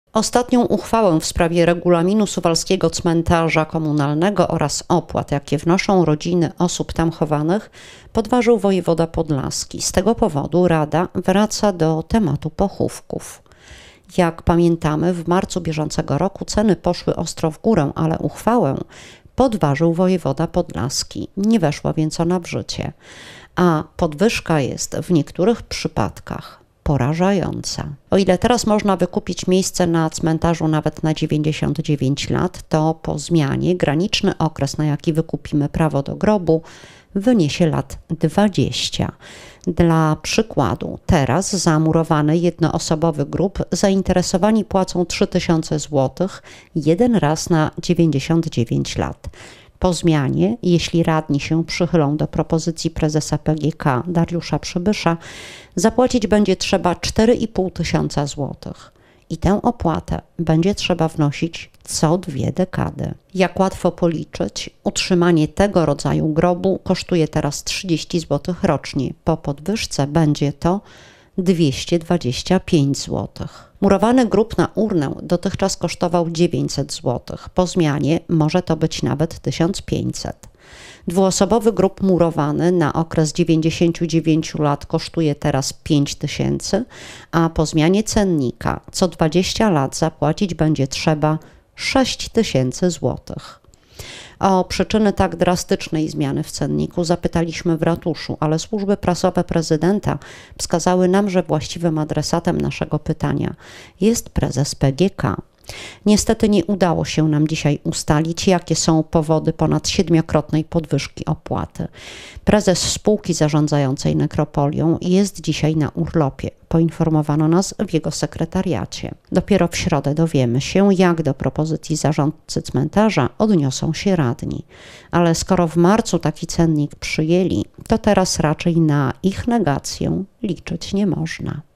Ostatnią uchwałę w sprawie regulaminu suwalskiego cmentarza komunalnego oraz opłat, jakie wnoszą rodziny osób tam chowanych, podważył wojewoda podlaski. Z tego powodu Rada wraca do tematu pochówków. Jak pamiętamy, w marcu bieżącego roku ceny poszły ostro w górę, ale uchwałę podważył wojewoda podlaski. Nie weszła więc ona w życie, a podwyżka jest w niektórych przypadkach porażająca. O ile teraz można wykupić miejsce na cmentarzu nawet na 99 lat, to po zmianie graniczny okres, na jaki wykupimy prawo do grobu, wyniesie lat 20. Dla przykładu, teraz za murowany jednoosobowy grób zainteresowani płacą 3000 zł jeden raz na 99 lat. Po zmianie, jeśli radni się przychylą do propozycji prezesa PGK Dariusza Przybysza, zapłacić będzie trzeba 4500 zł. I tę opłatę będzie trzeba wnosić co 2 dekady. Jak łatwo policzyć, utrzymanie tego rodzaju grobu kosztuje teraz 30 zł rocznie. Po podwyżce będzie to 225 zł. Murowany grób na urnę dotychczas kosztował 900 zł. Po zmianie może to być nawet 1500. Dwuosobowy grób murowany na okres 99 lat kosztuje teraz 5000, a po zmianie cennika co 20 lat zapłacić będzie trzeba 6000 zł. O przyczyny tak drastycznej zmiany w cenniku zapytaliśmy w ratuszu, ale służby prasowe prezydenta wskazały nam, że właściwym adresatem naszego pytania jest prezes PGK. Niestety nie udało się nam dzisiaj ustalić, jakie są powody ponad 7-krotnej podwyżki opłaty. Prezes spółki zarządzającej nekropolią jest dzisiaj na urlopie. Poinformowano nas w jego sekretariacie. Dopiero w środę dowiemy się, jak do propozycji zarządcy cmentarza odniosą się radni. Ale skoro w marcu taki cennik przyjęli, to teraz raczej na ich negację liczyć nie można.